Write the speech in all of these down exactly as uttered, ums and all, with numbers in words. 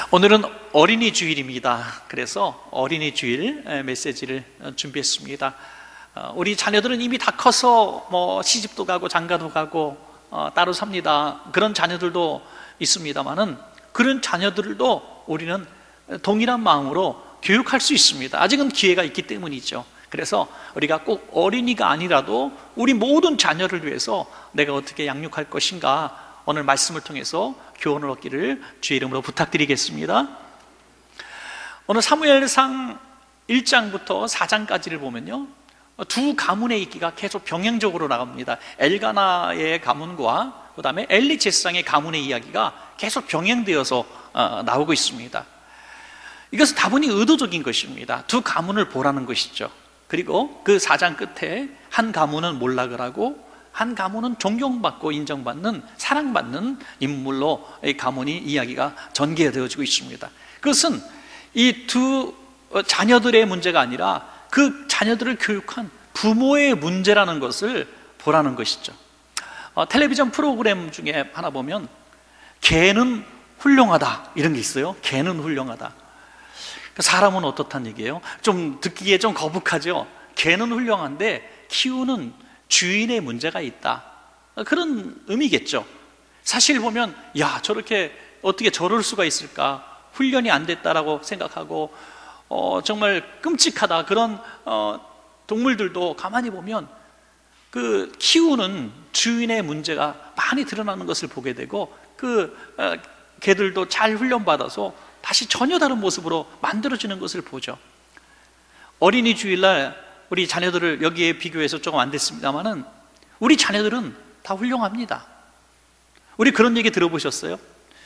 오늘은 어린이 주일입니다. 그래서 어린이 주일 메시지를 준비했습니다. 우리 자녀들은 이미 다 커서 뭐 시집도 가고 장가도 가고 어, 따로 삽니다. 그런 자녀들도 있습니다만은 그런 자녀들도 우리는 동일한 마음으로 교육할 수 있습니다. 아직은 기회가 있기 때문이죠. 그래서 우리가 꼭 어린이가 아니라도 우리 모든 자녀를 위해서 내가 어떻게 양육할 것인가, 오늘 말씀을 통해서 교훈을 얻기를 주의 이름으로 부탁드리겠습니다. 오늘 사무엘상 일 장부터 사 장까지를 보면요, 두 가문의 얘기가 계속 병행적으로 나갑니다. 엘가나의 가문과 그 다음에 엘리 제사장의 가문의 이야기가 계속 병행되어서 나오고 있습니다. 이것은 다분히 의도적인 것입니다. 두 가문을 보라는 것이죠. 그리고 그 사 장 끝에 한 가문은 몰락을 하고 한 가문은 존경받고 인정받는, 사랑받는 인물로 이 가문이 이야기가 전개되어지고 있습니다. 그것은 이 두 자녀들의 문제가 아니라 그 자녀들을 교육한 부모의 문제라는 것을 보라는 것이죠. 어, 텔레비전 프로그램 중에 하나 보면 개는 훌륭하다 이런 게 있어요. 개는 훌륭하다. 사람은 어떻다는 얘기예요? 좀 듣기에 좀 거북하죠. 개는 훌륭한데 키우는 주인의 문제가 있다, 그런 의미겠죠. 사실 보면 야, 저렇게 어떻게 저럴 수가 있을까, 훈련이 안 됐다라고 생각하고 어, 정말 끔찍하다, 그런 어, 동물들도 가만히 보면 그 키우는 주인의 문제가 많이 드러나는 것을 보게 되고 그 어, 개들도 잘 훈련받아서 다시 전혀 다른 모습으로 만들어지는 것을 보죠. 어린이 주일날 우리 자녀들을 여기에 비교해서 조금 안 됐습니다만은 우리 자녀들은 다 훌륭합니다. 우리 그런 얘기 들어보셨어요?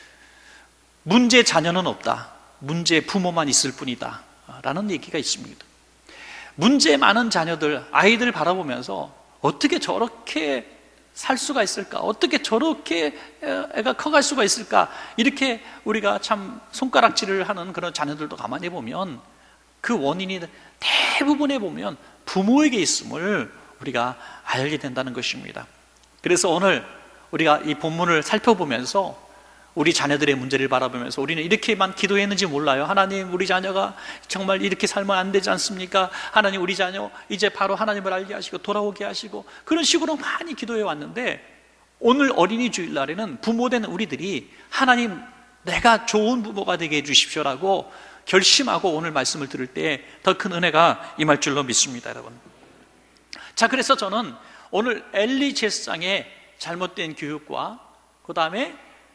문제 자녀는 없다, 문제 부모만 있을 뿐이다 라는 얘기가 있습니다. 문제 많은 자녀들, 아이들 바라보면서 어떻게 저렇게 살 수가 있을까, 어떻게 저렇게 애가 커갈 수가 있을까, 이렇게 우리가 참 손가락질을 하는 그런 자녀들도 가만히 보면 그 원인이 대부분에 보면 부모에게 있음을 우리가 알게 된다는 것입니다. 그래서 오늘 우리가 이 본문을 살펴보면서 우리 자녀들의 문제를 바라보면서 우리는 이렇게만 기도했는지 몰라요. 하나님, 우리 자녀가 정말 이렇게 살면 안 되지 않습니까? 하나님, 우리 자녀 이제 바로 하나님을 알게 하시고 돌아오게 하시고, 그런 식으로 많이 기도해 왔는데 오늘 어린이 주일날에는 부모된 우리들이 하나님, 내가 좋은 부모가 되게 해 주십시오라고 결심하고 오늘 말씀을 들을 때 더 큰 은혜가 임할 줄로 믿습니다, 여러분. 자, 그래서 저는 오늘 엘리 제사장의 잘못된 교육과 그 다음에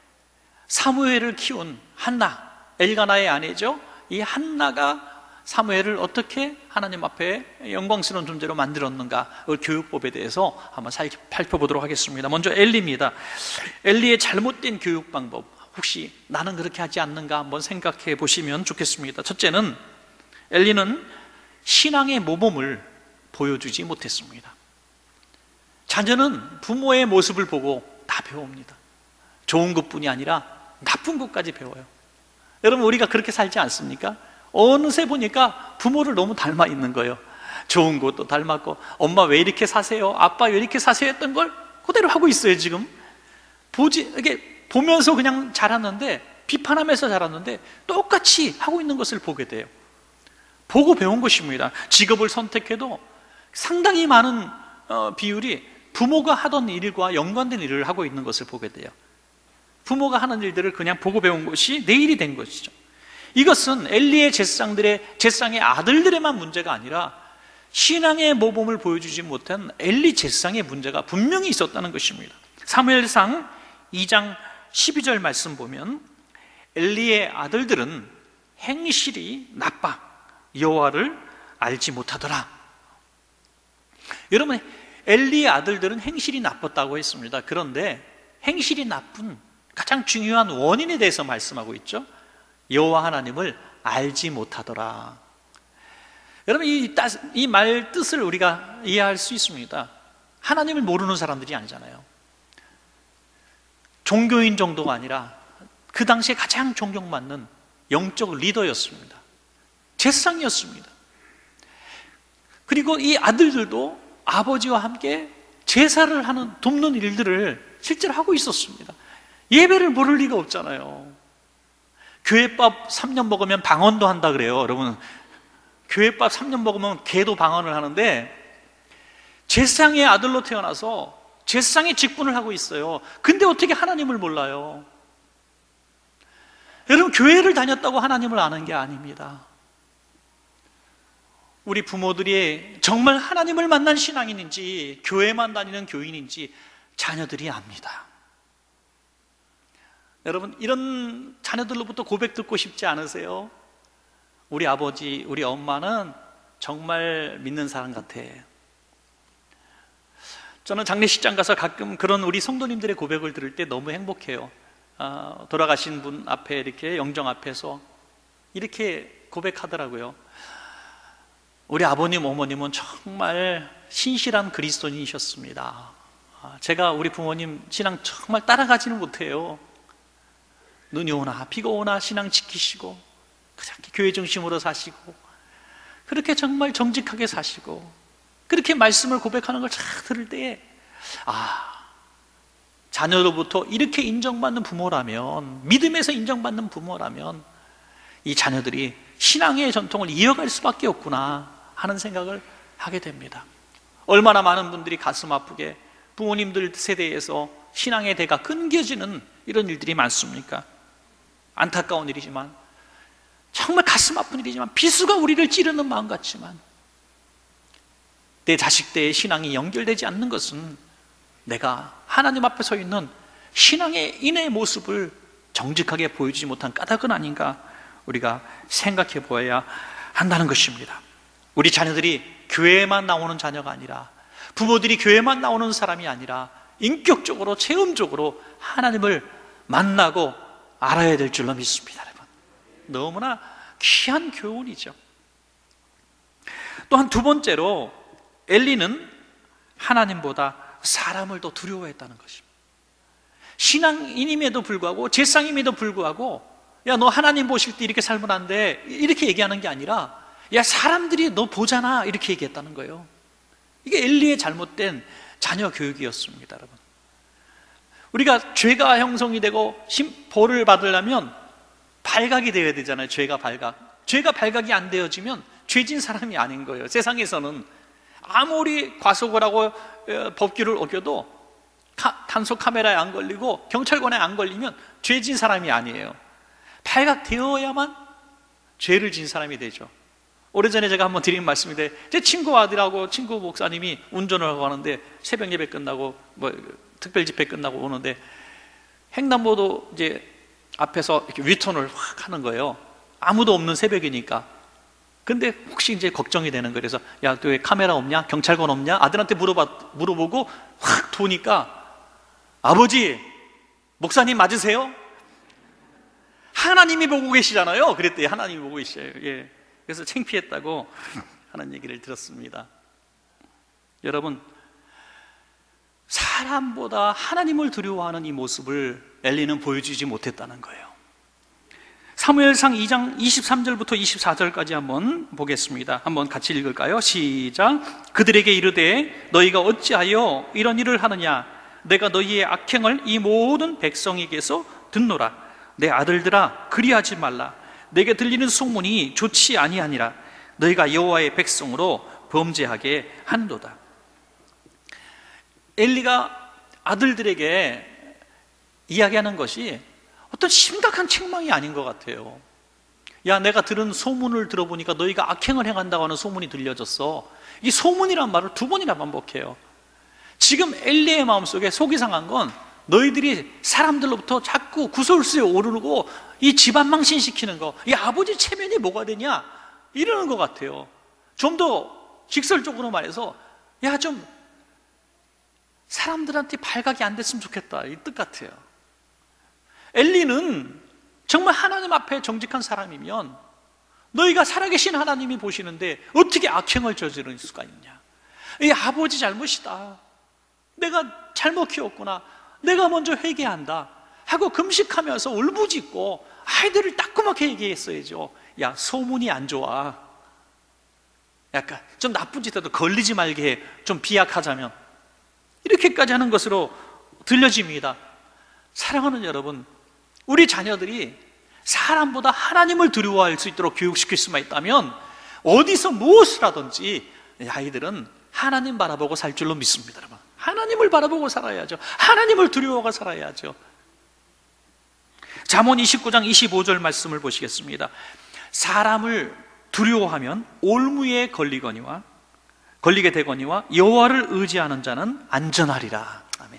사무엘을 키운 한나, 엘가나의 아내죠. 이 한나가 사무엘을 어떻게 하나님 앞에 영광스러운 존재로 만들었는가, 그 교육법에 대해서 한번 살펴보도록 하겠습니다. 먼저 엘리입니다. 엘리의 잘못된 교육 방법, 혹시 나는 그렇게 하지 않는가 한번 생각해 보시면 좋겠습니다. 첫째는 엘리는 신앙의 모범을 보여주지 못했습니다. 자녀는 부모의 모습을 보고 다 배웁니다. 좋은 것뿐이 아니라 나쁜 것까지 배워요. 여러분, 우리가 그렇게 살지 않습니까? 어느새 보니까 부모를 너무 닮아 있는 거예요. 좋은 것도 닮았고, 엄마 왜 이렇게 사세요? 아빠 왜 이렇게 사세요? 했던 걸 그대로 하고 있어요. 지금 보지, 이게 보면서 그냥 자랐는데, 비판하면서 자랐는데 똑같이 하고 있는 것을 보게 돼요. 보고 배운 것입니다. 직업을 선택해도 상당히 많은 어, 비율이 부모가 하던 일과 연관된 일을 하고 있는 것을 보게 돼요. 부모가 하는 일들을 그냥 보고 배운 것이 내 일이 된 것이죠. 이것은 엘리의 제사장들의, 제사장의 아들들에만 문제가 아니라 신앙의 모범을 보여주지 못한 엘리 제사장의 문제가 분명히 있었다는 것입니다. 사무엘상 이 장 십이 절 말씀 보면 엘리의 아들들은 행실이 나빠 여호와를 알지 못하더라. 여러분, 엘리의 아들들은 행실이 나빴다고 했습니다. 그런데 행실이 나쁜 가장 중요한 원인에 대해서 말씀하고 있죠. 여호와 하나님을 알지 못하더라. 여러분, 이 말 뜻을 우리가 이해할 수 있습니다. 하나님을 모르는 사람들이 아니잖아요. 종교인 정도가 아니라 그 당시에 가장 존경받는 영적 리더였습니다. 제사장이었습니다. 그리고 이 아들들도 아버지와 함께 제사를 하는, 돕는 일들을 실제로 하고 있었습니다. 예배를 모를 리가 없잖아요. 교회밥 삼 년 먹으면 방언도 한다 그래요. 여러분, 교회밥 삼 년 먹으면 개도 방언을 하는데, 제사장의 아들로 태어나서 제사장의 직분을 하고 있어요. 근데 어떻게 하나님을 몰라요? 여러분, 교회를 다녔다고 하나님을 아는 게 아닙니다. 우리 부모들이 정말 하나님을 만난 신앙인인지 교회만 다니는 교인인지 자녀들이 압니다. 여러분, 이런 자녀들로부터 고백 듣고 싶지 않으세요? 우리 아버지, 우리 엄마는 정말 믿는 사람 같아. 저는 장례식장 가서 가끔 그런 우리 성도님들의 고백을 들을 때 너무 행복해요. 어, 돌아가신 분 앞에 이렇게 영정 앞에서 이렇게 고백하더라고요. 우리 아버님, 어머님은 정말 신실한 그리스도인이셨습니다. 제가 우리 부모님 신앙 정말 따라가지는 못해요. 눈이 오나 비가 오나 신앙 지키시고 그렇게 교회 중심으로 사시고 그렇게 정말 정직하게 사시고 그렇게 말씀을 고백하는 걸 쫙 들을 때에, 아, 자녀로부터 이렇게 인정받는 부모라면, 믿음에서 인정받는 부모라면 이 자녀들이 신앙의 전통을 이어갈 수밖에 없구나 하는 생각을 하게 됩니다. 얼마나 많은 분들이 가슴 아프게 부모님들 세대에서 신앙의 대가 끊겨지는 이런 일들이 많습니까? 안타까운 일이지만, 정말 가슴 아픈 일이지만, 비수가 우리를 찌르는 마음 같지만, 내 자식들의 신앙이 연결되지 않는 것은 내가 하나님 앞에 서 있는 신앙의 인의 모습을 정직하게 보여주지 못한 까닭은 아닌가 우리가 생각해 보아야 한다는 것입니다. 우리 자녀들이 교회에만 나오는 자녀가 아니라, 부모들이 교회만 나오는 사람이 아니라 인격적으로, 체험적으로 하나님을 만나고 알아야 될 줄로 믿습니다. 여러분, 너무나 귀한 교훈이죠. 또한 두 번째로, 엘리는 하나님보다 사람을 더 두려워했다는 것입니다. 신앙인임에도 불구하고, 제사장임에도 불구하고, 야, 너 하나님 보실 때 이렇게 살면 안 돼, 이렇게 얘기하는 게 아니라, 야, 사람들이 너 보잖아, 이렇게 얘기했다는 거예요. 이게 엘리의 잘못된 자녀 교육이었습니다. 여러분, 우리가 죄가 형성이 되고 벌을 받으려면 발각이 되어야 되잖아요. 죄가 발각. 죄가 발각이 안 되어지면 죄진 사람이 아닌 거예요. 세상에서는 아무리 과속을 하고 법규를 어겨도 단속 카메라에 안 걸리고 경찰관에 안 걸리면 죄진 사람이 아니에요. 발각되어야만 죄를 진 사람이 되죠. 오래전에 제가 한번 드린 말씀인데, 제 친구 아들하고 친구 목사님이 운전을 하고 가는데, 새벽 예배 끝나고 뭐 특별 집회 끝나고 오는데 횡단보도 이제 앞에서 이렇게 위턴을 확 하는 거예요. 아무도 없는 새벽이니까. 근데 혹시 이제 걱정이 되는 거예요. 그래서, 야, 또 왜 카메라 없냐? 경찰관 없냐? 아들한테 물어봐, 물어보고 확 도니까, 아버지, 목사님 맞으세요? 하나님이 보고 계시잖아요. 그랬더니 하나님이 보고 계셔요. 예. 그래서 창피했다고 하는 얘기를 들었습니다. 여러분, 사람보다 하나님을 두려워하는 이 모습을 엘리는 보여주지 못했다는 거예요. 사무엘상 이 장 이십삼 절부터 이십사 절까지 한번 보겠습니다. 한번 같이 읽을까요? 시작. 그들에게 이르되 너희가 어찌하여 이런 일을 하느냐? 내가 너희의 악행을 이 모든 백성에게서 듣노라. 내 아들들아, 그리하지 말라. 내게 들리는 소문이 좋지 아니하니라. 너희가 여호와의 백성으로 범죄하게 한도다. 엘리가 아들들에게 이야기하는 것이 어떤 심각한 책망이 아닌 것 같아요. 야, 내가 들은 소문을 들어보니까 너희가 악행을 행한다고 하는 소문이 들려졌어. 이 소문이란 말을 두 번이나 반복해요. 지금 엘리의 마음속에 속이 상한 건 너희들이 사람들로부터 자꾸 구설수에 오르고 이 집안 망신시키는 거, 이 아버지 체면이 뭐가 되냐, 이러는 것 같아요. 좀 더 직설적으로 말해서, 야, 좀 사람들한테 발각이 안 됐으면 좋겠다, 이 뜻 같아요. 엘리는 정말 하나님 앞에 정직한 사람이면 너희가 살아계신 하나님이 보시는데 어떻게 악행을 저지를 수가 있냐, 이 아버지 잘못이다, 내가 잘못 키웠구나, 내가 먼저 회개한다 하고 금식하면서 울부짖고 아이들을 따끔하게 얘기했어야죠. 야, 소문이 안 좋아, 약간 좀 나쁜 짓 해도 걸리지 말게 해, 좀 비약하자면, 이렇게까지 하는 것으로 들려집니다. 사랑하는 여러분, 우리 자녀들이 사람보다 하나님을 두려워할 수 있도록 교육시킬 수만 있다면 어디서 무엇을 하든지 아이들은 하나님 바라보고 살 줄로 믿습니다. 여러분, 하나님을 바라보고 살아야죠. 하나님을 두려워하고 살아야죠. 잠언 이십구 장 이십오 절 말씀을 보시겠습니다. 사람을 두려워하면 올무에 걸리거니와 걸리게 되거니와 여호와를 의지하는 자는 안전하리라. 아멘.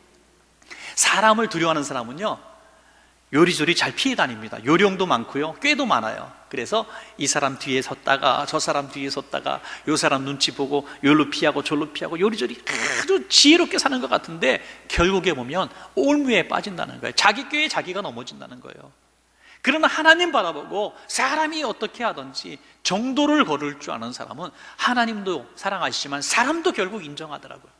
사람을 두려워하는 사람은요, 요리조리 잘 피해 다닙니다. 요령도 많고요, 꾀도 많아요. 그래서 이 사람 뒤에 섰다가 저 사람 뒤에 섰다가 요 사람 눈치 보고 요로 피하고 저로 피하고 요리조리 아주 지혜롭게 사는 것 같은데 결국에 보면 올무에 빠진다는 거예요. 자기 꾀에 자기가 넘어진다는 거예요. 그러나 하나님 바라보고 사람이 어떻게 하든지 정도를 걸을 줄 아는 사람은 하나님도 사랑하시지만 사람도 결국 인정하더라고요.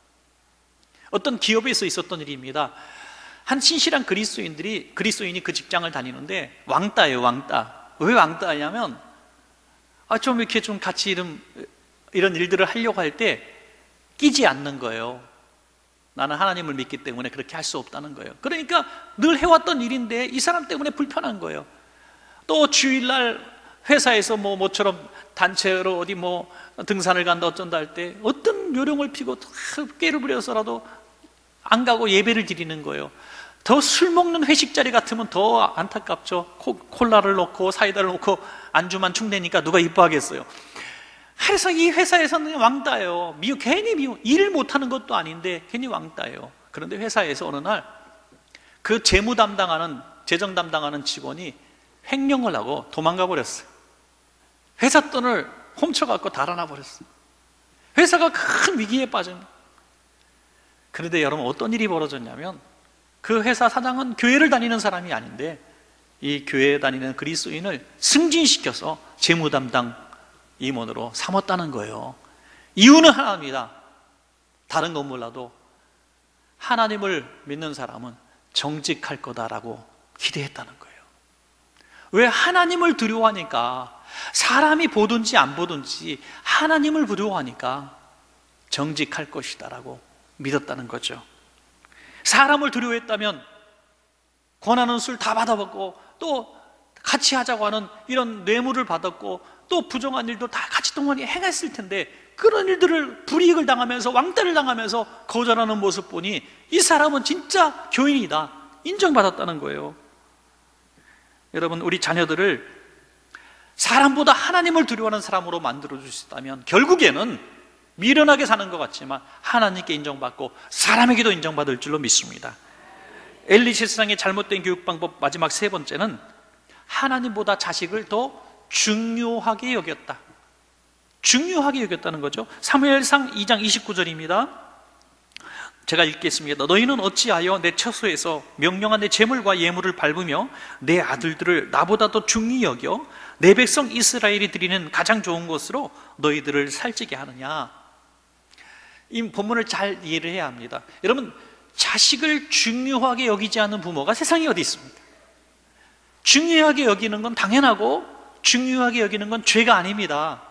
어떤 기업에서 있었던 일입니다. 한 신실한 그리스도인들이 그리스도인이 그 직장을 다니는데 왕따예요. 왕따. 왜 왕따냐면 아, 좀 이렇게 좀 같이 이런, 이런 일들을 하려고 할 때 끼지 않는 거예요. 나는 하나님을 믿기 때문에 그렇게 할 수 없다는 거예요. 그러니까 늘 해왔던 일인데 이 사람 때문에 불편한 거예요. 또 주일날 회사에서 뭐 모처럼 단체로 어디 뭐 등산을 간다 어쩐다 할 때 어떤 요령을 피고 깨를 부려서라도 안 가고 예배를 드리는 거예요. 더 술 먹는 회식 자리 같으면 더 안타깝죠. 콜라를 넣고 사이다를 넣고 안주만 충내니까 누가 이뻐하겠어요. 그래서 이 회사에서는 왕따예요. 미워, 괜히 미워. 일 못하는 것도 아닌데 괜히 왕따예요. 그런데 회사에서 어느 날 그 재무 담당하는 재정 담당하는 직원이 횡령을 하고 도망가 버렸어요. 회사 돈을 훔쳐갖고 달아나 버렸어요. 회사가 큰 위기에 빠진. 그런데 여러분 어떤 일이 벌어졌냐면 그 회사 사장은 교회를 다니는 사람이 아닌데 이 교회에 다니는 그리스도인을 승진시켜서 재무 담당 임원으로 삼았다는 거예요. 이유는 하나입니다. 다른 건 몰라도 하나님을 믿는 사람은 정직할 거다라고 기대했다는 거예요. 왜? 하나님을 두려워하니까. 사람이 보든지 안 보든지 하나님을 두려워하니까 정직할 것이다라고 믿었다는 거죠. 사람을 두려워했다면 권하는 술 다 받아먹고 또 같이 하자고 하는 이런 뇌물을 받았고 또 부정한 일도 다 같이 동원이 행했을 텐데 그런 일들을 불이익을 당하면서 왕따를 당하면서 거절하는 모습 보니 이 사람은 진짜 교인이다, 인정받았다는 거예요. 여러분, 우리 자녀들을 사람보다 하나님을 두려워하는 사람으로 만들어 주셨다면 결국에는 미련하게 사는 것 같지만 하나님께 인정받고 사람에게도 인정받을 줄로 믿습니다. 엘리 제사장의 잘못된 교육 방법 마지막 세 번째는 하나님보다 자식을 더 중요하게 여겼다. 중요하게 여겼다는 거죠. 사무엘상 이 장 이십구 절입니다. 제가 읽겠습니다. 너희는 어찌하여 내 처소에서 명령한 내 재물과 예물을 밟으며 내 아들들을 나보다 더 중히 여겨 내 백성 이스라엘이 드리는 가장 좋은 것으로 너희들을 살찌게 하느냐. 이 본문을 잘 이해를 해야 합니다. 여러분, 자식을 중요하게 여기지 않는 부모가 세상에 어디 있습니까? 중요하게 여기는 건 당연하고 중요하게 여기는 건 죄가 아닙니다.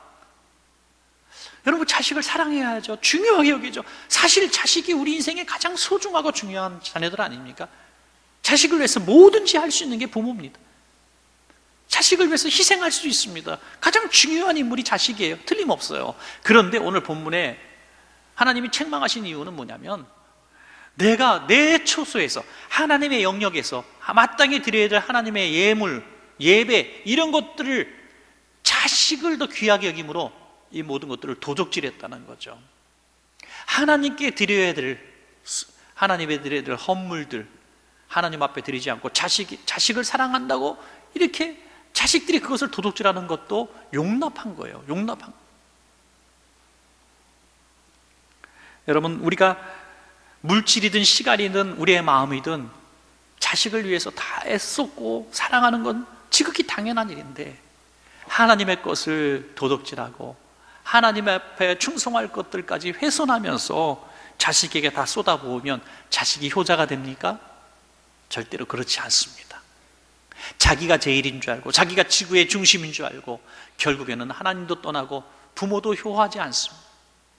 여러분, 자식을 사랑해야죠. 중요하게 여기죠. 사실 자식이 우리 인생에 가장 소중하고 중요한 자녀들 아닙니까? 자식을 위해서 뭐든지 할 수 있는 게 부모입니다. 자식을 위해서 희생할 수 있습니다. 가장 중요한 인물이 자식이에요. 틀림없어요. 그런데 오늘 본문에 하나님이 책망하신 이유는 뭐냐면 내가 내 처소에서 하나님의 영역에서 마땅히 드려야 될 하나님의 예물, 예배 이런 것들을 자식을 더 귀하게 여김으로 이 모든 것들을 도적질했다는 거죠. 하나님께 드려야 될 하나님에 드려야 될 헌물들 하나님 앞에 드리지 않고 자식, 자식을 사랑한다고 이렇게 자식들이 그것을 도둑질하는 것도 용납한 거예요. 용납한 거예요. 여러분, 우리가 물질이든 시간이든 우리의 마음이든 자식을 위해서 다 애썼고 사랑하는 건 지극히 당연한 일인데 하나님의 것을 도둑질하고 하나님 앞에 충성할 것들까지 훼손하면서 자식에게 다 쏟아부으면 자식이 효자가 됩니까? 절대로 그렇지 않습니다. 자기가 제일인 줄 알고 자기가 지구의 중심인 줄 알고 결국에는 하나님도 떠나고 부모도 효하지 않습니다.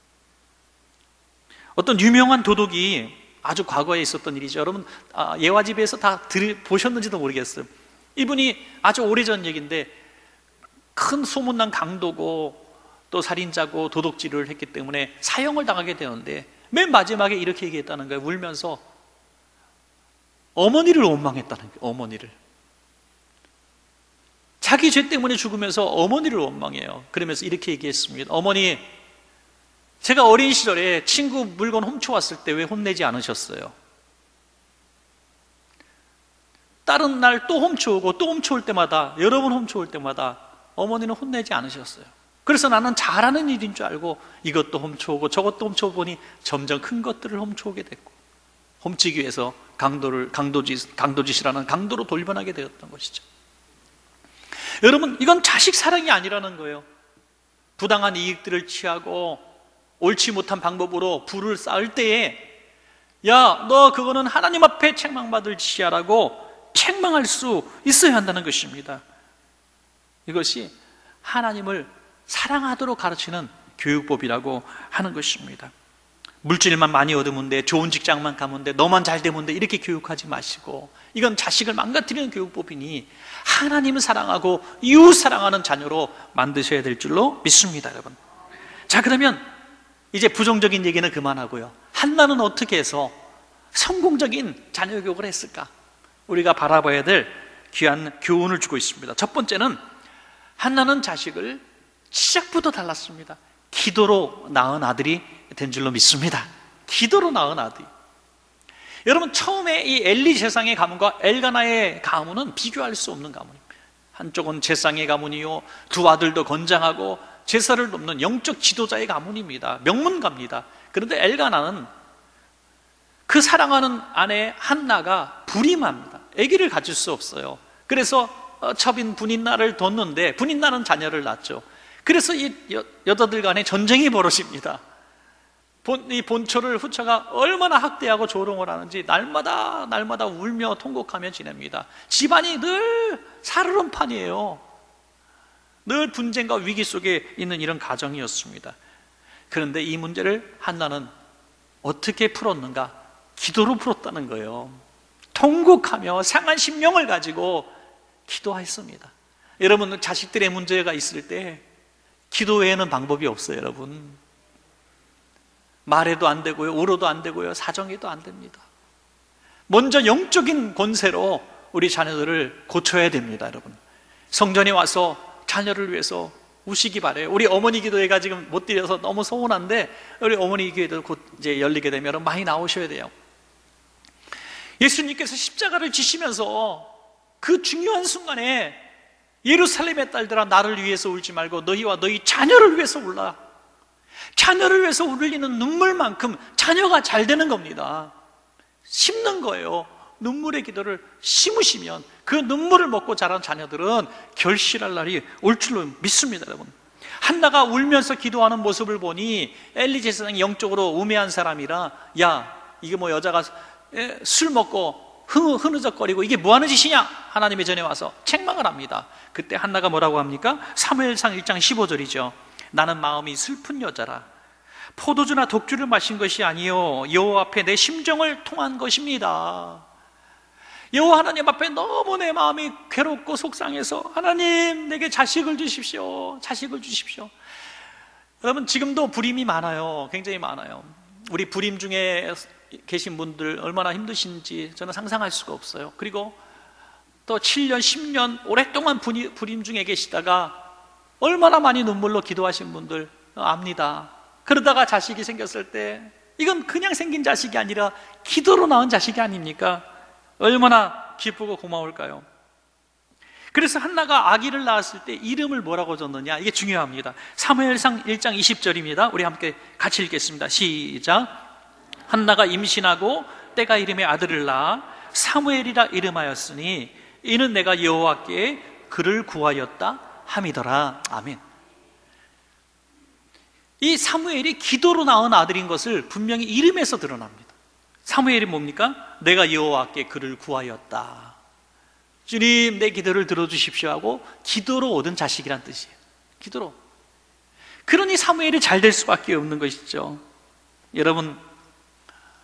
어떤 유명한 도둑이 아주 과거에 있었던 일이죠. 여러분 예화집에서 다 들, 보셨는지도 모르겠어요. 이분이 아주 오래전 얘기인데 큰 소문난 강도고 또 살인자고 도둑질을 했기 때문에 사형을 당하게 되는데 맨 마지막에 이렇게 얘기했다는 거예요. 울면서 어머니를 원망했다는 거예요. 어머니를. 자기 죄 때문에 죽으면서 어머니를 원망해요. 그러면서 이렇게 얘기했습니다. 어머니, 제가 어린 시절에 친구 물건 훔쳐왔을 때 왜 혼내지 않으셨어요? 다른 날 또 훔쳐오고 또 훔쳐올 때마다, 여러 번 훔쳐올 때마다 어머니는 혼내지 않으셨어요. 그래서 나는 잘하는 일인 줄 알고 이것도 훔쳐오고 저것도 훔쳐보니 점점 큰 것들을 훔쳐오게 됐고, 훔치기 위해서 강도를, 강도짓, 강도짓이라는 강도로 돌변하게 되었던 것이죠. 여러분, 이건 자식 사랑이 아니라는 거예요. 부당한 이익들을 취하고 옳지 못한 방법으로 부를 쌓을 때에 야, 너 그거는 하나님 앞에 책망받을 짓이야라고 책망할 수 있어야 한다는 것입니다. 이것이 하나님을 사랑하도록 가르치는 교육법이라고 하는 것입니다. 물질만 많이 얻으면 돼, 좋은 직장만 가면 돼, 너만 잘 되면 돼, 이렇게 교육하지 마시고, 이건 자식을 망가뜨리는 교육법이니 하나님을 사랑하고 이웃 사랑하는 자녀로 만드셔야 될 줄로 믿습니다, 여러분. 자, 그러면 이제 부정적인 얘기는 그만하고요. 한나는 어떻게 해서 성공적인 자녀 교육을 했을까? 우리가 바라봐야 될 귀한 교훈을 주고 있습니다. 첫 번째는 한나는 자식을 시작부터 달랐습니다. 기도로 낳은 아들이 된 줄로 믿습니다. 기도로 낳은 아들. 여러분, 처음에 이 엘리 제사장의 가문과 엘가나의 가문은 비교할 수 없는 가문입니다. 한쪽은 제사장의 가문이요, 두 아들도 건장하고 제사를 돕는 영적 지도자의 가문입니다. 명문가입니다. 그런데 엘가나는 그 사랑하는 아내 한나가 불임합니다. 아기를 가질 수 없어요. 그래서 첩인 분인나를 뒀는데 분인나는 자녀를 낳죠. 그래서 이 여, 여자들 간에 전쟁이 벌어집니다. 본, 이 본초를 후처가 얼마나 학대하고 조롱을 하는지 날마다 날마다 울며 통곡하며 지냅니다. 집안이 늘 살얼음판이에요. 늘 분쟁과 위기 속에 있는 이런 가정이었습니다. 그런데 이 문제를 한나는 어떻게 풀었는가? 기도로 풀었다는 거예요. 통곡하며 상한 심령을 가지고 기도했습니다. 여러분, 자식들의 문제가 있을 때 기도 외에는 방법이 없어요, 여러분. 말해도 안 되고요, 울어도 안 되고요, 사정해도 안 됩니다. 먼저 영적인 권세로 우리 자녀들을 고쳐야 됩니다, 여러분. 성전에 와서 자녀를 위해서 우시기 바래요. 우리 어머니 기도회가 지금 못 드려서 너무 서운한데 우리 어머니 기도회도 곧 이제 열리게 되면 많이 나오셔야 돼요. 예수님께서 십자가를 지시면서 그 중요한 순간에 예루살렘의 딸들아, 나를 위해서 울지 말고 너희와 너희 자녀를 위해서 울라. 자녀를 위해서 울리는 눈물만큼 자녀가 잘 되는 겁니다. 심는 거예요. 눈물의 기도를 심으시면 그 눈물을 먹고 자란 자녀들은 결실할 날이 올 줄로 믿습니다, 여러분. 한나가 울면서 기도하는 모습을 보니 엘리 제사장이 영적으로 우매한 사람이라, 야, 이게 뭐 여자가 술 먹고 흐느적거리고 이게 뭐하는 짓이냐? 하나님의 전에 와서 책망을 합니다. 그때 한나가 뭐라고 합니까? 사무엘상 일 장 십오 절이죠. 나는 마음이 슬픈 여자라. 포도주나 독주를 마신 것이 아니요 여호와 앞에 내 심정을 통한 것입니다. 여호와 하나님 앞에 너무 내 마음이 괴롭고 속상해서 하나님, 내게 자식을 주십시오. 자식을 주십시오. 여러분, 지금도 불임이 많아요. 굉장히 많아요. 우리 불임 중에 계신 분들 얼마나 힘드신지 저는 상상할 수가 없어요. 그리고 또 칠 년, 십 년 오랫동안 불임 중에 계시다가 얼마나 많이 눈물로 기도하신 분들 압니다. 그러다가 자식이 생겼을 때 이건 그냥 생긴 자식이 아니라 기도로 낳은 자식이 아닙니까? 얼마나 기쁘고 고마울까요? 그래서 한나가 아기를 낳았을 때 이름을 뭐라고 줬느냐, 이게 중요합니다. 사무엘상 일 장 이십 절입니다. 우리 함께 같이 읽겠습니다. 시작. 한나가 임신하고 때가 이름에 아들을 낳아 사무엘이라 이름하였으니 이는 내가 여호와께 그를 구하였다 함이더라. 아멘. 이 사무엘이 기도로 낳은 아들인 것을 분명히 이름에서 드러납니다. 사무엘이 뭡니까? 내가 여호와께 그를 구하였다. 주님, 내 기도를 들어주십시오 하고 기도로 얻은 자식이란 뜻이에요. 기도로. 그러니 사무엘이 잘 될 수밖에 없는 것이죠. 여러분,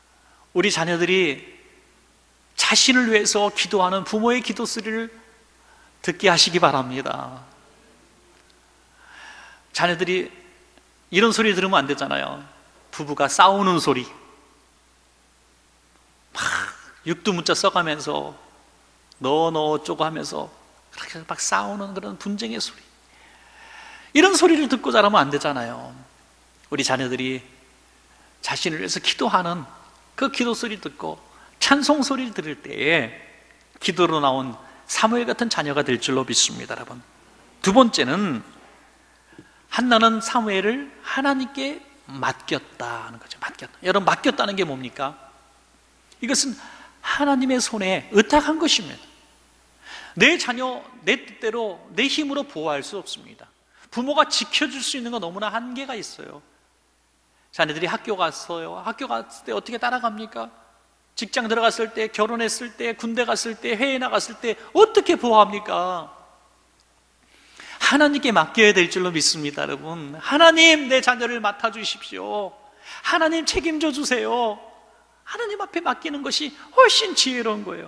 우리 자녀들이 자신을 위해서 기도하는 부모의 기도 소리를 듣게 하시기 바랍니다. 자녀들이 이런 소리 들으면 안 되잖아요. 부부가 싸우는 소리, 막 육두문자 써가면서 너 너 어쩌고 하면서 그렇게 막 싸우는 그런 분쟁의 소리, 이런 소리를 듣고 자라면 안 되잖아요. 우리 자녀들이 자신을 위해서 기도하는 그 기도 소리 듣고 찬송 소리를 들을 때에 기도로 나온 사무엘 같은 자녀가 될 줄로 믿습니다, 여러분. 두 번째는 한나는 사무엘을 하나님께 맡겼다는 거죠. 맡겼다. 여러분, 맡겼다는 게 뭡니까? 이것은 하나님의 손에 의탁한 것입니다. 내 자녀 내 뜻대로 내 힘으로 보호할 수 없습니다. 부모가 지켜줄 수 있는 건 너무나 한계가 있어요. 자녀들이 학교 갔어요. 학교 갔을 때 어떻게 따라갑니까? 직장 들어갔을 때, 결혼했을 때, 군대 갔을 때, 해외 나갔을 때 어떻게 보호합니까? 하나님께 맡겨야 될 줄로 믿습니다, 여러분. 하나님, 내 자녀를 맡아주십시오. 하나님 책임져 주세요. 하나님 앞에 맡기는 것이 훨씬 지혜로운 거예요.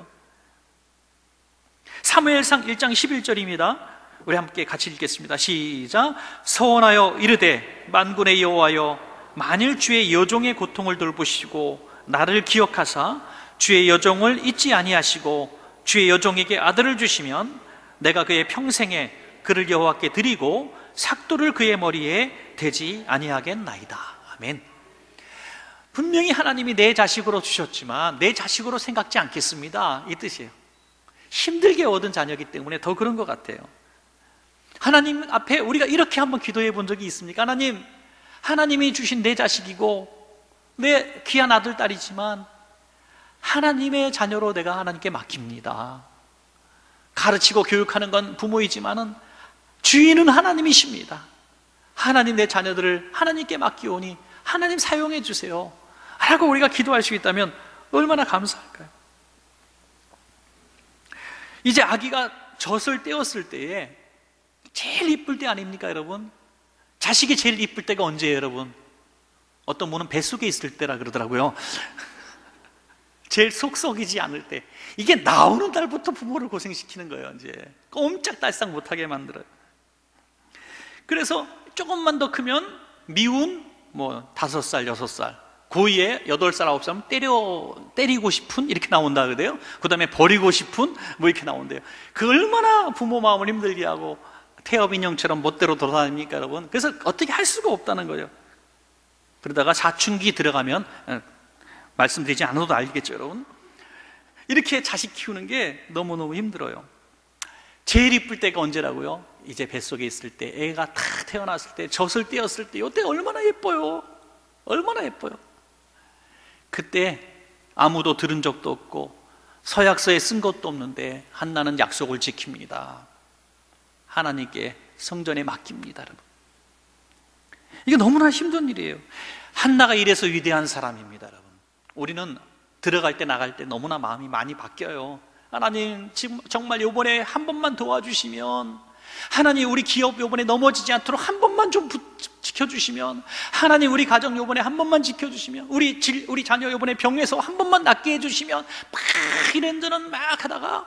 사무엘상 일 장 십일 절입니다. 우리 함께 같이 읽겠습니다. 시작. 서원하여 이르되 만군의 여호와여, 만일 주의 여종의 고통을 돌보시고 나를 기억하사 주의 여종을 잊지 아니하시고 주의 여종에게 아들을 주시면 내가 그의 평생에 그를 여호와께 드리고 삭도를 그의 머리에 대지 아니하겠나이다. 아멘. 분명히 하나님이 내 자식으로 주셨지만 내 자식으로 생각지 않겠습니다, 이 뜻이에요. 힘들게 얻은 자녀이기 때문에 더 그런 것 같아요. 하나님 앞에 우리가 이렇게 한번 기도해 본 적이 있습니까? 하나님, 하나님이 주신 내 자식이고 내 귀한 아들, 딸이지만 하나님의 자녀로 내가 하나님께 맡깁니다. 가르치고 교육하는 건 부모이지만은 주인은 하나님이십니다. 하나님, 내 자녀들을 하나님께 맡기오니 하나님 사용해 주세요 라고 우리가 기도할 수 있다면 얼마나 감사할까요? 이제 아기가 젖을 떼었을 때에 제일 이쁠 때 아닙니까, 여러분? 자식이 제일 이쁠 때가 언제예요, 여러분? 어떤 분은 뱃속에 있을 때라 그러더라고요. 제일 속썩이지 않을 때. 이게 나오는 달부터 부모를 고생시키는 거예요. 이제 꼼짝달싹 못하게 만들어요. 그래서 조금만 더 크면 미운 뭐 다섯 살, 여섯 살, 고이에 여덟 살, 아홉 살 때려, 때리고 싶은 이렇게 나온다 그래요. 그 다음에 버리고 싶은 뭐 이렇게 나온대요. 그 얼마나 부모 마음을 힘들게 하고 태엽 인형처럼 멋대로 돌아다닙니까, 여러분? 그래서 어떻게 할 수가 없다는 거예요. 그러다가 사춘기 들어가면, 말씀드리지 않아도 알겠죠, 여러분? 이렇게 자식 키우는 게 너무너무 힘들어요. 제일 이쁠 때가 언제라고요? 이제 뱃속에 있을 때, 애가 탁 태어났을 때, 젖을 떼었을 때, 이때 얼마나 예뻐요. 얼마나 예뻐요. 그때 아무도 들은 적도 없고 서약서에 쓴 것도 없는데 한나는 약속을 지킵니다. 하나님께 성전에 맡깁니다, 여러분. 이게 너무나 힘든 일이에요. 한나가 이래서 위대한 사람입니다, 여러분. 우리는 들어갈 때 나갈 때 너무나 마음이 많이 바뀌어요. 하나님, 지금 정말 요번에 한 번만 도와주시면, 하나님 우리 기업 요번에 넘어지지 않도록 한 번만 좀 지켜주시면, 하나님 우리 가정 요번에 한 번만 지켜주시면, 우리 질, 우리 자녀 요번에 병에서 한 번만 낫게 해주시면, 막 이런저런 막 하다가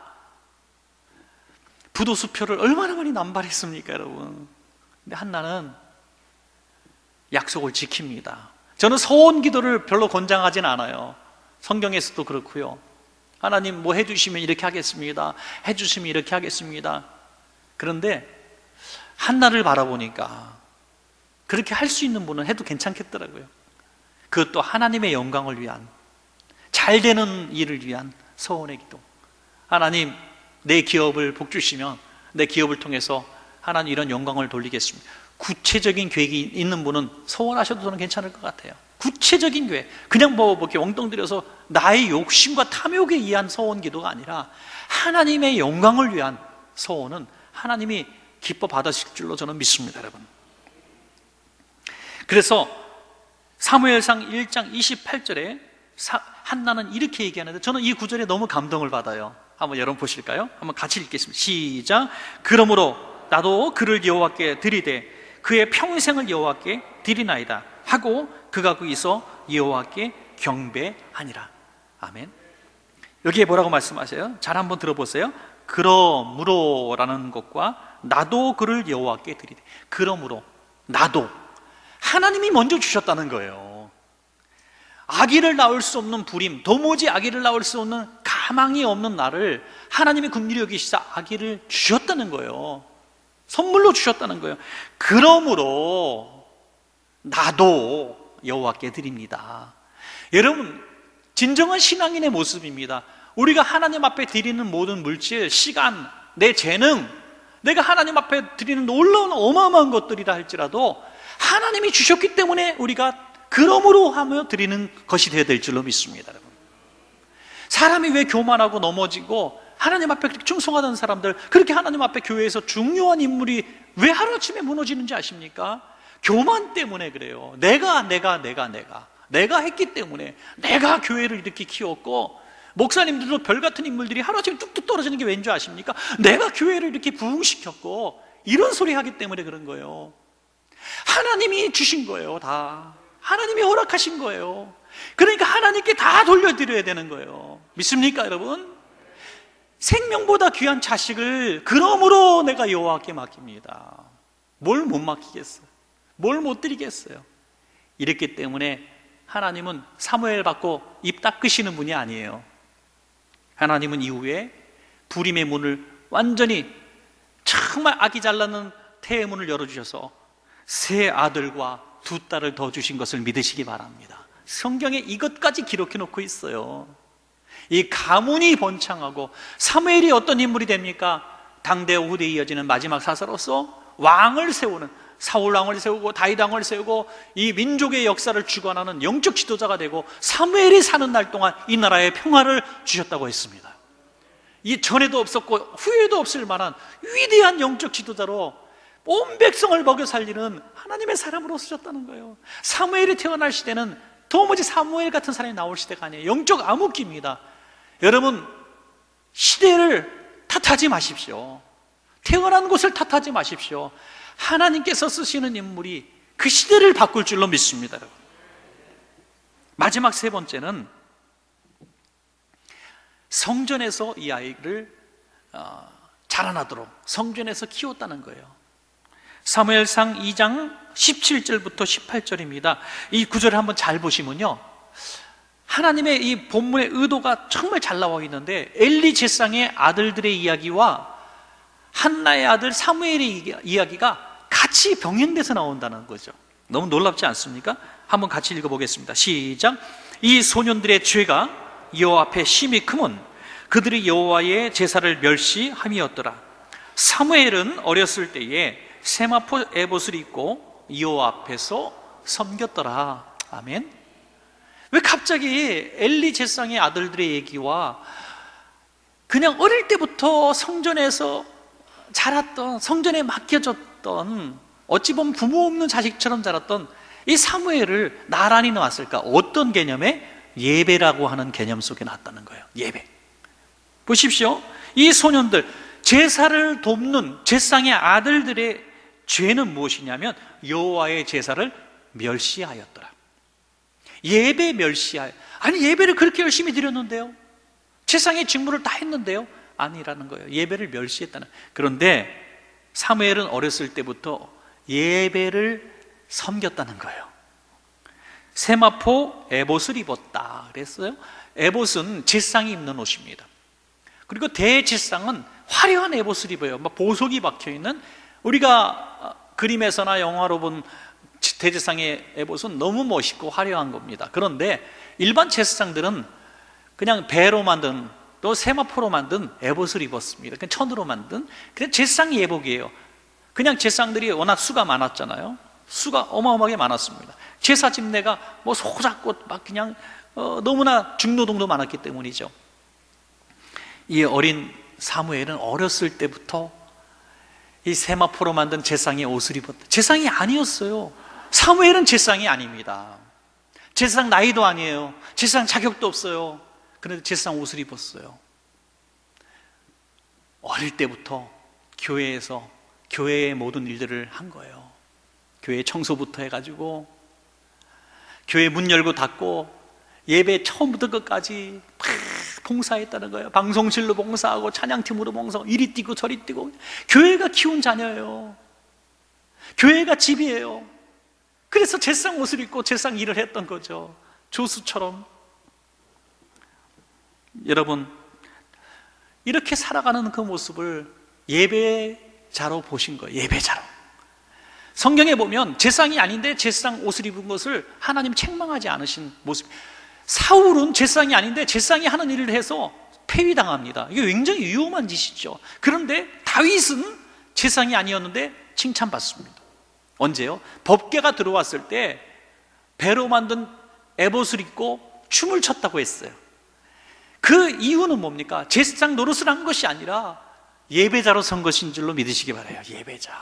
부도수표를 얼마나 많이 남발했습니까, 여러분? 근데 한나는 약속을 지킵니다. 저는 서원 기도를 별로 권장하진 않아요. 성경에서도 그렇고요. 하나님 뭐 해주시면 이렇게 하겠습니다, 해주시면 이렇게 하겠습니다. 그런데 한나를 바라보니까 그렇게 할 수 있는 분은 해도 괜찮겠더라고요. 그것도 하나님의 영광을 위한, 잘 되는 일을 위한 서원의 기도. 하나님, 내 기업을 복 주시면 내 기업을 통해서 하나님 이런 영광을 돌리겠습니다. 구체적인 계획이 있는 분은 서원하셔도 저는 괜찮을 것 같아요. 구체적인 계획, 그냥 뭐 이렇게 엉덩 들여서 나의 욕심과 탐욕에 의한 서원 기도가 아니라 하나님의 영광을 위한 서원은 하나님이 기뻐 받으실 줄로 저는 믿습니다, 여러분. 그래서 사무엘상 일 장 이십팔 절에 한나는 이렇게 얘기하는데 저는 이 구절에 너무 감동을 받아요. 한번 여러분 보실까요? 한번 같이 읽겠습니다. 시작. 그러므로 나도 그를 여호와께 드리되 그의 평생을 여호와께 드리나이다 하고 그가 거기서 여호와께 경배하니라. 아멘. 여기에 뭐라고 말씀하세요? 잘 한번 들어보세요. 그러므로라는 것과 나도 그를 여호와께 드리되, 그러므로 나도, 하나님이 먼저 주셨다는 거예요. 아기를 낳을 수 없는 불임, 도무지 아기를 낳을 수 없는 가망이 없는 나를 하나님이 긍휼히 여기시사 아기를 주셨다는 거예요. 선물로 주셨다는 거예요. 그러므로 나도 여호와께 드립니다. 여러분, 진정한 신앙인의 모습입니다. 우리가 하나님 앞에 드리는 모든 물질, 시간, 내 재능, 내가 하나님 앞에 드리는 놀라운 어마어마한 것들이라 할지라도 하나님이 주셨기 때문에 우리가 그러므로 하며 드리는 것이 되어야 될 줄로 믿습니다. 여러분, 사람이 왜 교만하고 넘어지고 하나님 앞에 그렇게 충성하던 사람들, 그렇게 하나님 앞에 교회에서 중요한 인물이 왜 하루아침에 무너지는지 아십니까? 교만 때문에 그래요. 내가 내가 내가 내가 내가 했기 때문에, 내가 교회를 이렇게 키웠고, 목사님들도 별같은 인물들이 하루아침에 뚝뚝 떨어지는 게 왠지 아십니까? 내가 교회를 이렇게 부흥시켰고, 이런 소리 하기 때문에 그런 거예요. 하나님이 주신 거예요. 다 하나님이 허락하신 거예요. 그러니까 하나님께 다 돌려드려야 되는 거예요. 믿습니까 여러분? 생명보다 귀한 자식을 그러므로 내가 여호와께 맡깁니다. 뭘 못 맡기겠어요? 뭘 못 드리겠어요? 이랬기 때문에 하나님은 사무엘 받고 입 닦으시는 분이 아니에요. 하나님은 이후에 불임의 문을 완전히, 정말 아기 잘 낳는 태의 문을 열어주셔서 세 아들과 두 딸을 더 주신 것을 믿으시기 바랍니다. 성경에 이것까지 기록해 놓고 있어요. 이 가문이 번창하고, 사무엘이 어떤 인물이 됩니까? 당대와 후대에 이어지는 마지막 사사로서 왕을 세우는, 사울 왕을 세우고 다윗 왕을 세우고 이 민족의 역사를 주관하는 영적 지도자가 되고, 사무엘이 사는 날 동안 이 나라에 평화를 주셨다고 했습니다. 이 전에도 없었고 후에도 없을 만한 위대한 영적 지도자로 온 백성을 먹여 살리는 하나님의 사람으로 쓰셨다는 거예요. 사무엘이 태어날 시대는 도무지 사무엘 같은 사람이 나올 시대가 아니에요. 영적 암흑기입니다. 여러분, 시대를 탓하지 마십시오. 태어난 곳을 탓하지 마십시오. 하나님께서 쓰시는 인물이 그 시대를 바꿀 줄로 믿습니다. 여러분, 마지막 세 번째는 성전에서 이 아이를 어, 자라나도록 성전에서 키웠다는 거예요. 사무엘상 이 장 십칠 절부터 십팔 절입니다. 이 구절을 한번 잘 보시면요, 하나님의 이 본문의 의도가 정말 잘 나와 있는데, 엘리 제사장의 아들들의 이야기와 한나의 아들 사무엘의 이야기가 같이 병행돼서 나온다는 거죠. 너무 놀랍지 않습니까? 한번 같이 읽어보겠습니다. 시작. 이 소년들의 죄가 여호와 앞에 심히 크면 그들이 여호와의 제사를 멸시함이었더라. 사무엘은 어렸을 때에 세마포 에봇을 입고 여호와 앞에서 섬겼더라. 아멘. 왜 갑자기 엘리 제사장의 아들들의 얘기와 그냥 어릴 때부터 성전에서 자랐던, 성전에 맡겨졌던, 어찌 보면 부모 없는 자식처럼 자랐던 이 사무엘을 나란히 놓았을까? 어떤 개념에? 예배라고 하는 개념 속에 놨다는 거예요. 예배. 보십시오. 이 소년들, 제사를 돕는 제사장의 아들들의 죄는 무엇이냐면 여호와의 제사를 멸시하였더라. 예배 멸시하여. 아니, 예배를 그렇게 열심히 드렸는데요, 제사장의 직무를 다 했는데요, 아니라는 거예요. 예배를 멸시했다는. 그런데 사무엘은 어렸을 때부터 예배를 섬겼다는 거예요. 세마포 에봇을 입었다 그랬어요. 에봇은 제사장이 입는 옷입니다. 그리고 대제사장은 화려한 에봇을 입어요. 막 보석이 박혀있는, 우리가 그림에서나 영화로 본 대제사장의 에봇은 너무 멋있고 화려한 겁니다. 그런데 일반 제사장들은 그냥 배로 만든, 또 세마포로 만든 에봇을 입었습니다. 그냥 천으로 만든, 그냥 제사장 예복이에요. 그냥 제사장들이 워낙 수가 많았잖아요. 수가 어마어마하게 많았습니다. 제사 집내가 뭐 소작고 막 그냥 어, 너무나 중노동도 많았기 때문이죠. 이 어린 사무엘은 어렸을 때부터 이 세마포로 만든 제사장의 옷을 입었다. 제사장이 아니었어요. 사무엘은 제사장이 아닙니다. 제사장 나이도 아니에요. 제사장 자격도 없어요. 그런데 제사장 옷을 입었어요. 어릴 때부터 교회에서 교회의 모든 일들을 한 거예요. 교회 청소부터 해가지고 교회 문 열고 닫고 예배 처음부터 끝까지 막 봉사했다는 거예요. 방송실로 봉사하고 찬양팀으로 봉사하고 이리 뛰고 저리 뛰고. 교회가 키운 자녀예요. 교회가 집이에요. 그래서 제상 옷을 입고 제상 일을 했던 거죠. 조수처럼. 여러분, 이렇게 살아가는 그 모습을 예배자로 보신 거예요. 예배자로. 성경에 보면 제상이 아닌데 제상 옷을 입은 것을 하나님 책망하지 않으신 모습. 사울은 제상이 아닌데 제상이 하는 일을 해서 폐위당합니다. 이게 굉장히 위험한 짓이죠. 그런데 다윗은 제상이 아니었는데 칭찬받습니다. 언제요? 법궤가 들어왔을 때 배로 만든 에봇을 입고 춤을 췄다고 했어요. 그 이유는 뭡니까? 제사장 노릇을 한 것이 아니라 예배자로 선 것인 줄로 믿으시기 바라요. 예배자.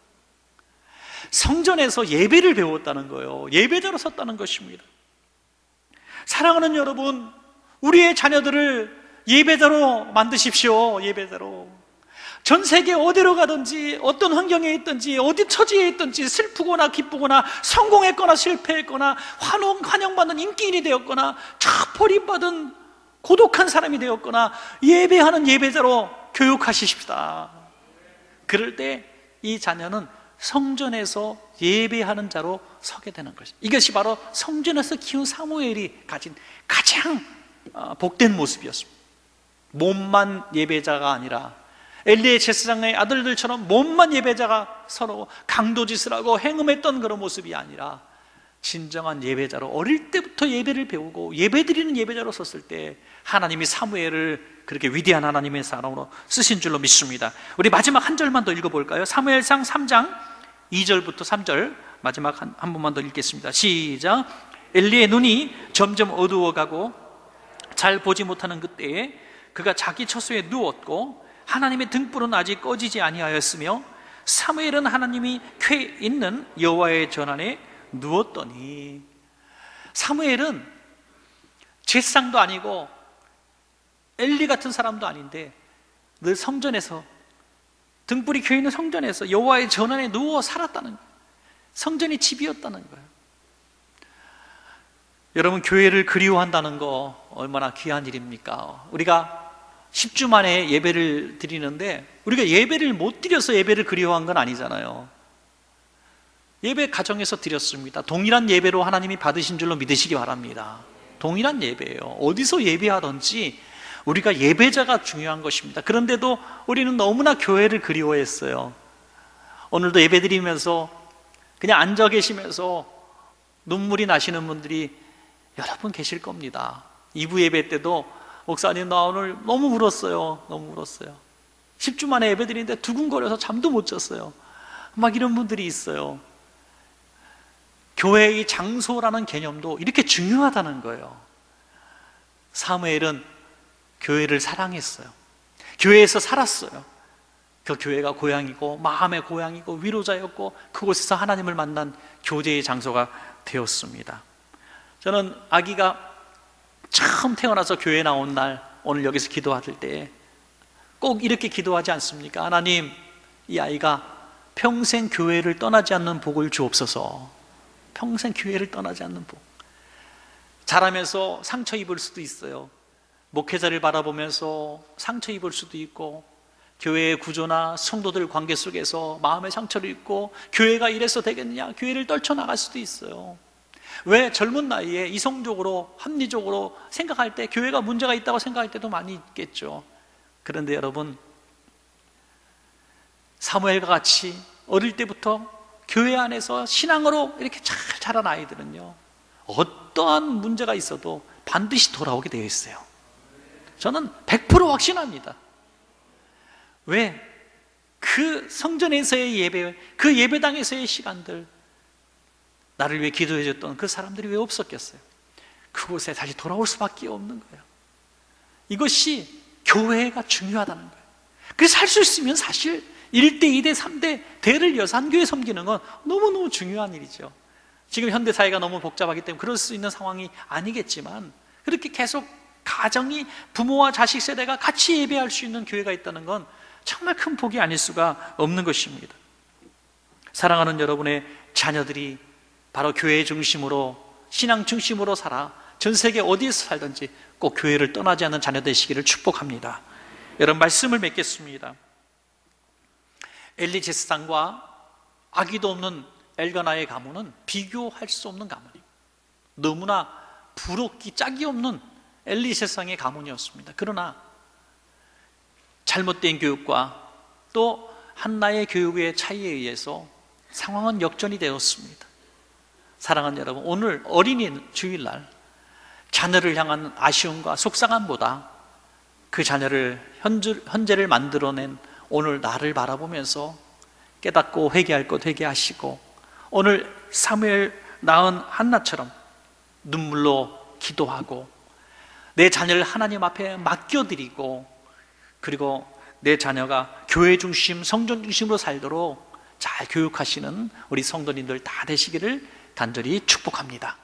성전에서 예배를 배웠다는 거예요. 예배자로 섰다는 것입니다. 사랑하는 여러분, 우리의 자녀들을 예배자로 만드십시오. 예배자로. 전 세계 어디로 가든지 어떤 환경에 있든지 어디 처지에 있든지 슬프거나 기쁘거나 성공했거나 실패했거나 환영, 환영받는 인기인이 되었거나 차버림받은 고독한 사람이 되었거나 예배하는 예배자로 교육하십시다. 그럴 때 이 자녀는 성전에서 예배하는 자로 서게 되는 것입니다. 이것이 바로 성전에서 키운 사무엘이 가진 가장 복된 모습이었습니다. 몸만 예배자가 아니라 엘리의 제사장의 아들들처럼 몸만 예배자가 서로 강도짓을 하고 행음했던 그런 모습이 아니라 진정한 예배자로 어릴 때부터 예배를 배우고 예배드리는 예배자로 섰을 때 하나님이 사무엘을 그렇게 위대한 하나님의 사람으로 쓰신 줄로 믿습니다. 우리 마지막 한 절만 더 읽어볼까요? 사무엘상 삼 장 이 절부터 삼 절 마지막 한, 한 번만 더 읽겠습니다. 시작. 엘리의 눈이 점점 어두워가고 잘 보지 못하는 그때에 그가 자기 처소에 누웠고 하나님의 등불은 아직 꺼지지 아니하였으며 사무엘은 하나님이 쾌 있는 여호와의 전안에 누웠더니. 사무엘은 제사장도 아니고 엘리 같은 사람도 아닌데 늘 성전에서, 등불이 켜있는 성전에서 여호와의 전안에 누워 살았다는 거예요. 성전이 집이었다는 거예요. 여러분, 교회를 그리워한다는 거 얼마나 귀한 일입니까? 우리가 십 주 만에 예배를 드리는데 우리가 예배를 못 드려서 예배를 그리워한 건 아니잖아요. 예배 가정에서 드렸습니다. 동일한 예배로 하나님이 받으신 줄로 믿으시기 바랍니다. 동일한 예배예요. 어디서 예배하든지 우리가 예배자가 중요한 것입니다. 그런데도 우리는 너무나 교회를 그리워했어요. 오늘도 예배 드리면서 그냥 앉아 계시면서 눈물이 나시는 분들이 여러분 계실 겁니다. 이 부 예배 때도 목사님 나 오늘 너무 울었어요. 너무 울었어요. 십 주 만에 예배 드리는데 두근거려서 잠도 못 잤어요. 막 이런 분들이 있어요. 교회의 장소라는 개념도 이렇게 중요하다는 거예요. 사무엘은 교회를 사랑했어요. 교회에서 살았어요. 그 교회가 고향이고 마음의 고향이고 위로자였고 그곳에서 하나님을 만난 교제의 장소가 되었습니다. 저는 아기가 처음 태어나서 교회에 나온 날, 오늘 여기서 기도할 때 꼭 이렇게 기도하지 않습니까? 하나님, 이 아이가 평생 교회를 떠나지 않는 복을 주옵소서. 평생 교회를 떠나지 않는 복. 자라면서 상처 입을 수도 있어요. 목회자를 바라보면서 상처 입을 수도 있고, 교회의 구조나 성도들 관계 속에서 마음의 상처를 입고 교회가 이래서 되겠느냐, 교회를 떨쳐나갈 수도 있어요. 왜 젊은 나이에 이성적으로 합리적으로 생각할 때 교회가 문제가 있다고 생각할 때도 많이 있겠죠. 그런데 여러분, 사무엘과 같이 어릴 때부터 교회 안에서 신앙으로 이렇게 잘 자란 아이들은요, 어떠한 문제가 있어도 반드시 돌아오게 되어 있어요. 저는 백 퍼센트 확신합니다. 왜? 그 성전에서의 예배, 그 예배당에서의 시간들, 나를 위해 기도해 줬던 그 사람들이 왜 없었겠어요? 그곳에 다시 돌아올 수밖에 없는 거예요. 이것이 교회가 중요하다는 거예요. 그래서 할 수 있으면 사실 일 대, 이 대, 삼 대 대를 이어서 한 교회 섬기는 건 너무너무 중요한 일이죠. 지금 현대사회가 너무 복잡하기 때문에 그럴 수 있는 상황이 아니겠지만, 그렇게 계속 가정이, 부모와 자식 세대가 같이 예배할 수 있는 교회가 있다는 건 정말 큰 복이 아닐 수가 없는 것입니다. 사랑하는 여러분의 자녀들이 바로 교회 중심으로, 신앙 중심으로 살아 전 세계 어디에서 살든지 꼭 교회를 떠나지 않는 자녀 되시기를 축복합니다. 여러분, 말씀을 맺겠습니다. 엘리 제사장과 아기도 없는 엘가나의 가문은 비교할 수 없는 가문입니다. 너무나 부럽기 짝이 없는 엘리 제사장의 가문이었습니다. 그러나 잘못된 교육과 또 한나의 교육의 차이에 의해서 상황은 역전이 되었습니다. 사랑하는 여러분, 오늘 어린이 주일날 자녀를 향한 아쉬움과 속상함보다 그 자녀를 현재를 만들어낸 오늘 나를 바라보면서 깨닫고 회개할 것 회개하시고, 오늘 사무엘 낳은 한나처럼 눈물로 기도하고 내 자녀를 하나님 앞에 맡겨드리고, 그리고 내 자녀가 교회 중심, 성전 중심으로 살도록 잘 교육하시는 우리 성도님들 다 되시기를 간절히 축복합니다.